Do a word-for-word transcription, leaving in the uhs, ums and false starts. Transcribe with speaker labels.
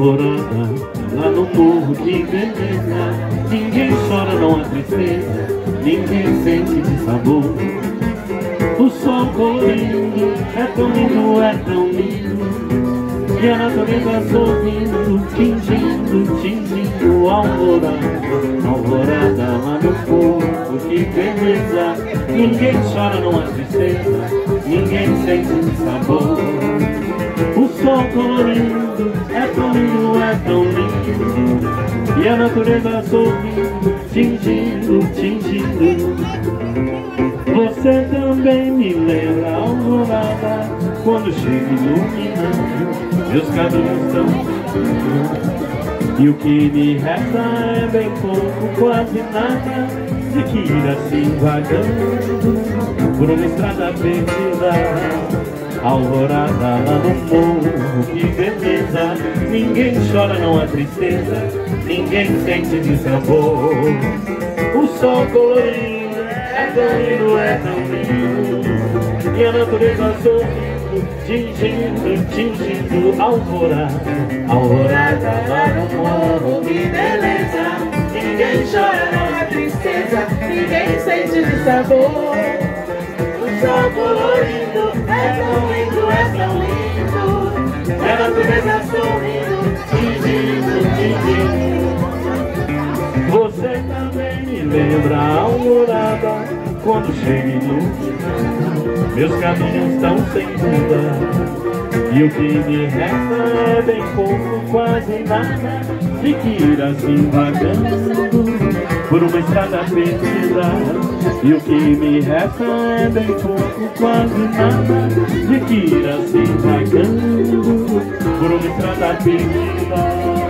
Speaker 1: alvorada, lá no morro, que beleza. Ninguém chora, não há tristeza, ninguém sente de sabor. O sol colorido é tão lindo, é tão lindo, e a natureza sorrindo, tingindo, tingindo. Alvorada, alvorada, lá no morro, que beleza. Ninguém chora, não há tristeza, ninguém sente de sabor. O sol colorido é tão lindo, é tão lindo, e a natureza sorrindo, tingindo, tingindo. Você também me lembra a alvorada, quando chega iluminando, meus caminhos estão iluminados, e o que me resta é bem pouco, quase nada, de que ir assim vagando por uma estrada perdida. Alvorada lá no morro, que beleza. Ninguém chora, não há tristeza, ninguém sente de sabor. O sol colorido é tão lindo, é tão lindo, e a natureza sorrindo, tingindo, tingindo. Alvorada, alvorada lá no morro, que beleza. Ninguém chora, não há tristeza, ninguém sente de sabor. O sol colorido é tão lindo, é tão lindo, e a natureza sorrindo, tingindo, tingindo. Você também me lembra a alvorada, quando chega iluminando, meus caminhos estão sem dúvida, e o que me resta é bem pouco, quase nada, de que ir assim vagando por uma estrada perdida. E o que me resta é bem pouco, quase nada, de que ir assim vagando por uma estrada perdida.